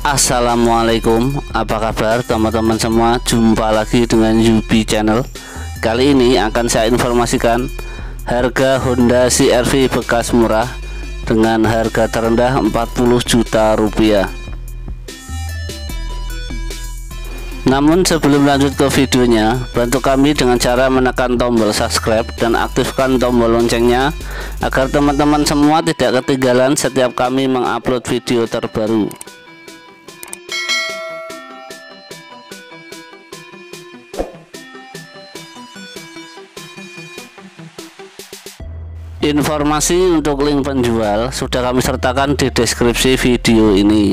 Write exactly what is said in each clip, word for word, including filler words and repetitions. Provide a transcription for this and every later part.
Assalamualaikum, apa kabar teman-teman semua? Jumpa lagi dengan Yubi Channel. Kali ini akan saya informasikan harga Honda C R V bekas murah dengan harga terendah empat puluh juta rupiah. Namun sebelum lanjut ke videonya, bantu kami dengan cara menekan tombol subscribe dan aktifkan tombol loncengnya agar teman-teman semua tidak ketinggalan setiap kami mengupload video terbaru. Informasi untuk link penjual sudah kami sertakan di deskripsi video ini.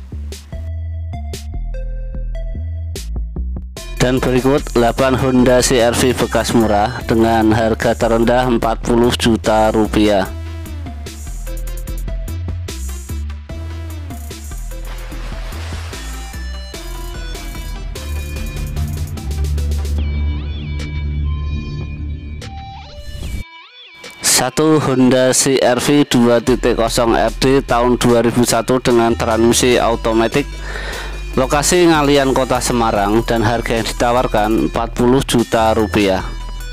Dan berikut delapan Honda C R V bekas murah dengan harga terendah empat puluh juta rupiah. Satu Honda C R V dua titik nol R D tahun dua ribu satu dengan transmisi automatic, lokasi Ngalian Kota Semarang, dan harga yang ditawarkan empat puluh juta rupiah.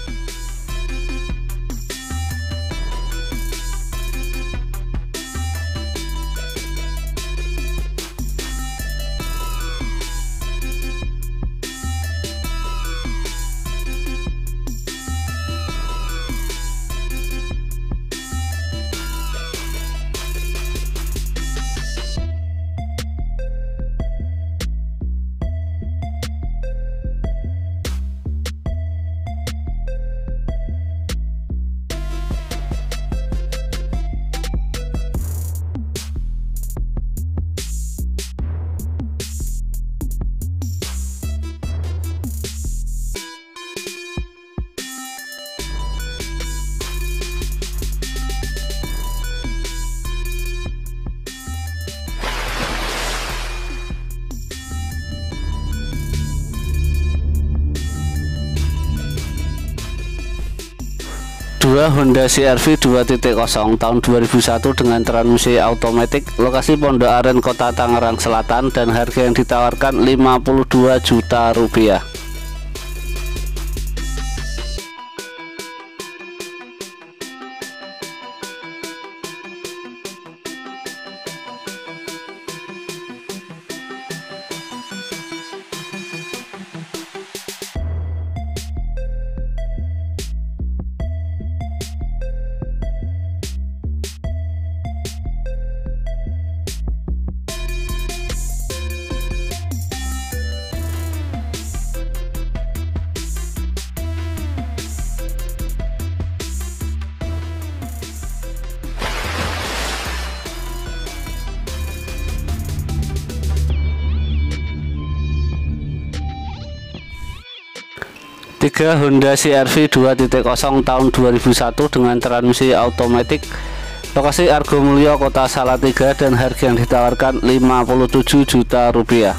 Dua Honda C R V dua titik nol tahun dua ribu satu dengan transmisi automatic, lokasi Pondok Aren Kota Tangerang Selatan, dan harga yang ditawarkan lima puluh dua juta rupiah. Tiga Honda C R V dua titik nol tahun dua ribu satu dengan transmisi automatic, lokasi Argomulyo Kota Salatiga, dan harga yang ditawarkan lima puluh tujuh juta rupiah.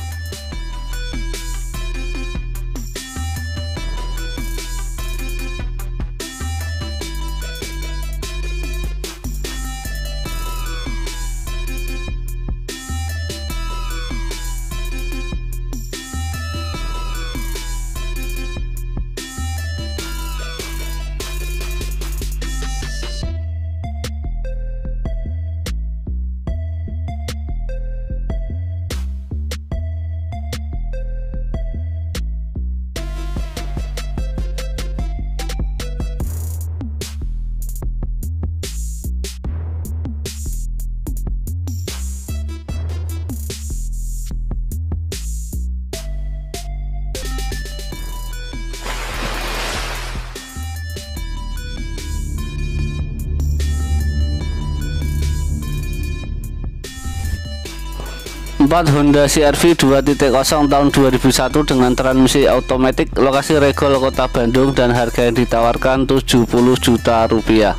Empat Honda C R V dua titik nol tahun dua ribu satu dengan transmisi automatic, lokasi Regol Kota Bandung, dan harga yang ditawarkan tujuh puluh juta rupiah.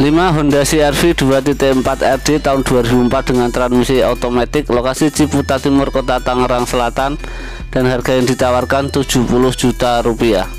lima Honda C R-V dua titik empat R D tahun dua ribu empat dengan transmisi otomatis, lokasi Ciputa Timur, Kota Tangerang Selatan, dan harga yang ditawarkan tujuh puluh juta rupiah.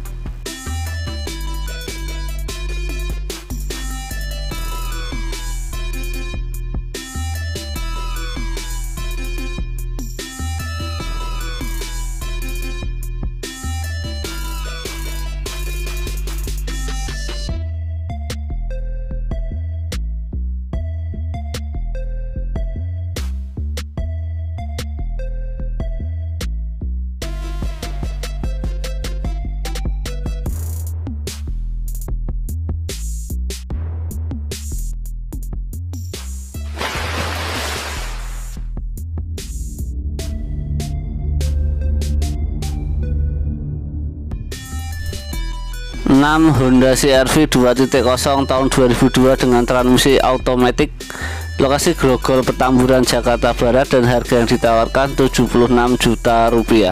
enam Honda C R-V dua titik nol tahun dua ribu dua dengan transmisi otomatis, lokasi Grogol Petamburan, Jakarta Barat, dan harga yang ditawarkan tujuh puluh enam juta rupiah.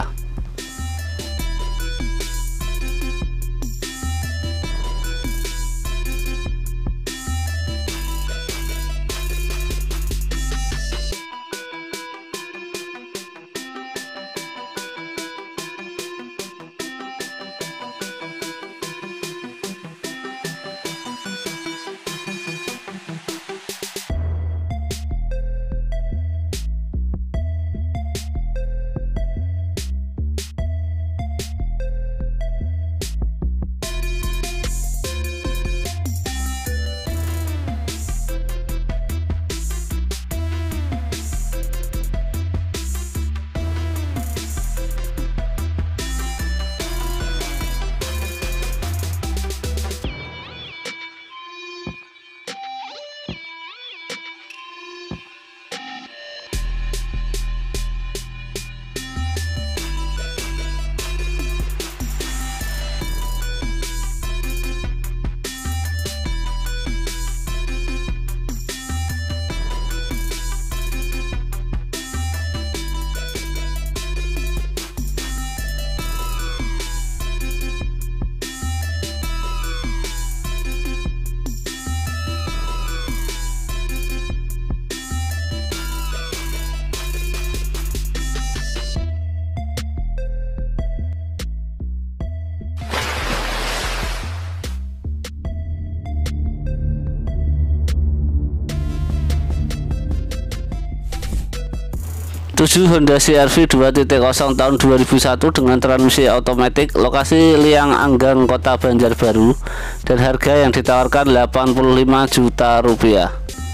tujuh Honda C R-V dua titik nol tahun dua ribu satu dengan transmisi otomatis, lokasi Liang Anggang, Kota Banjarbaru, dan harga yang ditawarkan delapan puluh lima juta rupiah.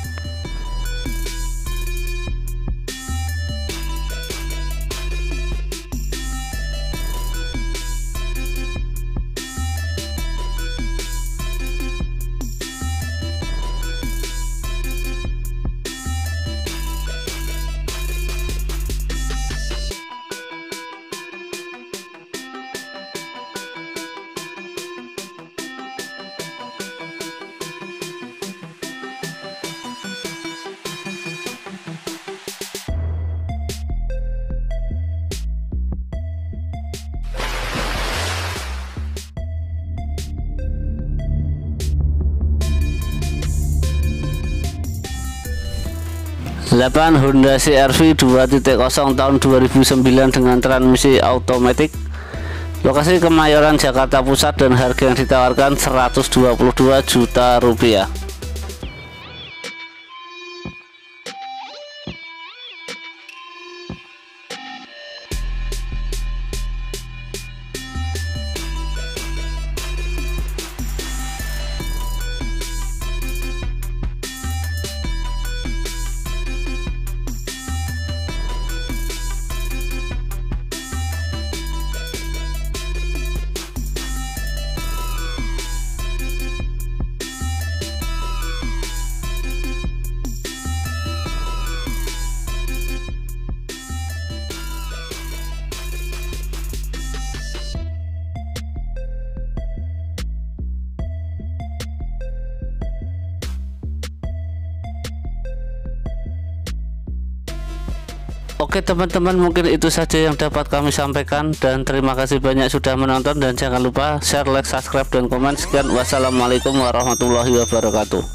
delapan Honda C R-V dua titik nol tahun dua ribu sembilan dengan transmisi otomatis, lokasi Kemayoran, Jakarta Pusat, dan harga yang ditawarkan seratus dua puluh dua juta rupiah. Oke teman-teman, mungkin itu saja yang dapat kami sampaikan, dan terima kasih banyak sudah menonton, dan jangan lupa share, like, subscribe, dan komen. Sekian, wassalamualaikum warahmatullahi wabarakatuh.